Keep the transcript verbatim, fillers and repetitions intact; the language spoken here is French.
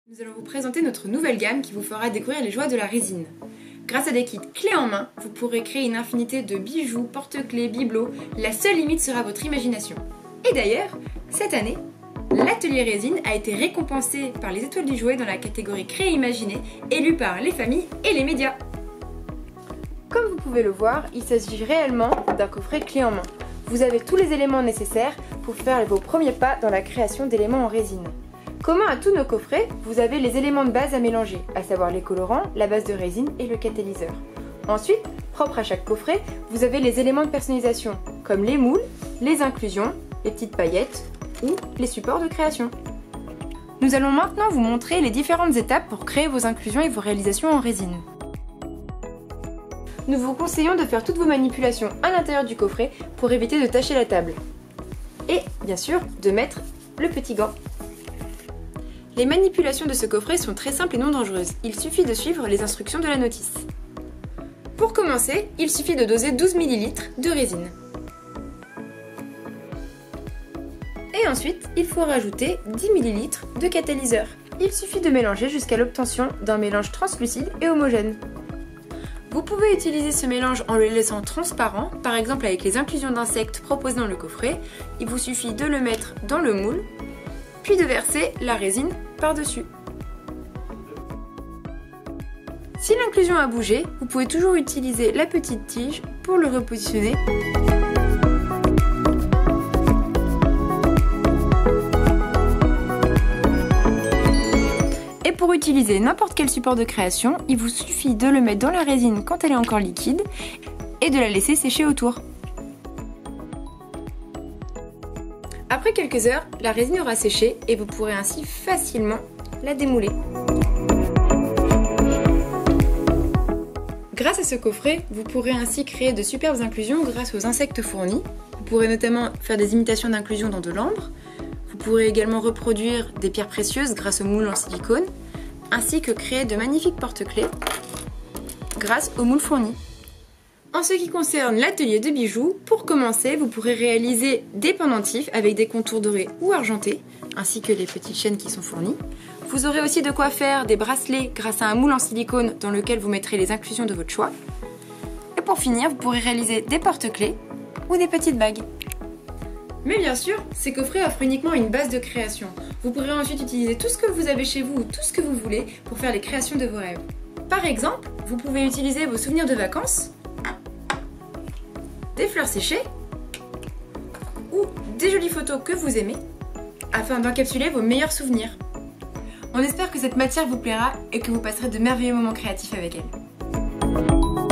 Nous allons vous présenter notre nouvelle gamme qui vous fera découvrir les joies de la résine. Grâce à des kits clés en main, vous pourrez créer une infinité de bijoux, porte-clés, bibelots. La seule limite sera votre imagination. Et d'ailleurs, cette année, l'atelier résine a été récompensé par les étoiles du jouet dans la catégorie Créer et Imaginer, élu par les familles et les médias. Comme vous pouvez le voir, il s'agit réellement d'un coffret clé en main. Vous avez tous les éléments nécessaires pour faire vos premiers pas dans la création d'éléments en résine. Commun à tous nos coffrets, vous avez les éléments de base à mélanger, à savoir les colorants, la base de résine et le catalyseur. Ensuite, propre à chaque coffret, vous avez les éléments de personnalisation, comme les moules, les inclusions, les petites paillettes ou les supports de création. Nous allons maintenant vous montrer les différentes étapes pour créer vos inclusions et vos réalisations en résine. Nous vous conseillons de faire toutes vos manipulations à l'intérieur du coffret pour éviter de tacher la table. Et, bien sûr, de mettre le petit gant. Les manipulations de ce coffret sont très simples et non dangereuses. Il suffit de suivre les instructions de la notice. Pour commencer, il suffit de doser douze millilitres de résine. Et ensuite, il faut rajouter dix millilitres de catalyseur. Il suffit de mélanger jusqu'à l'obtention d'un mélange translucide et homogène. Vous pouvez utiliser ce mélange en le laissant transparent, par exemple avec les inclusions d'insectes proposées dans le coffret. Il vous suffit de le mettre dans le moule, puis de verser la résine par-dessus. Si l'inclusion a bougé, vous pouvez toujours utiliser la petite tige pour le repositionner. Et pour utiliser n'importe quel support de création, il vous suffit de le mettre dans la résine quand elle est encore liquide et de la laisser sécher autour. Après quelques heures, la résine aura séché et vous pourrez ainsi facilement la démouler. Grâce à ce coffret, vous pourrez ainsi créer de superbes inclusions grâce aux insectes fournis. Vous pourrez notamment faire des imitations d'inclusion dans de l'ambre. Vous pourrez également reproduire des pierres précieuses grâce aux moules en silicone, ainsi que créer de magnifiques porte-clés grâce aux moules fournis. En ce qui concerne l'atelier de bijoux, pour commencer, vous pourrez réaliser des pendentifs avec des contours dorés ou argentés, ainsi que les petites chaînes qui sont fournies. Vous aurez aussi de quoi faire des bracelets grâce à un moule en silicone dans lequel vous mettrez les inclusions de votre choix. Et pour finir, vous pourrez réaliser des porte-clés ou des petites bagues. Mais bien sûr, ces coffrets offrent uniquement une base de création. Vous pourrez ensuite utiliser tout ce que vous avez chez vous ou tout ce que vous voulez pour faire les créations de vos rêves. Par exemple, vous pouvez utiliser vos souvenirs de vacances, des fleurs séchées ou des jolies photos que vous aimez afin d'encapsuler vos meilleurs souvenirs. On espère que cette matière vous plaira et que vous passerez de merveilleux moments créatifs avec elle.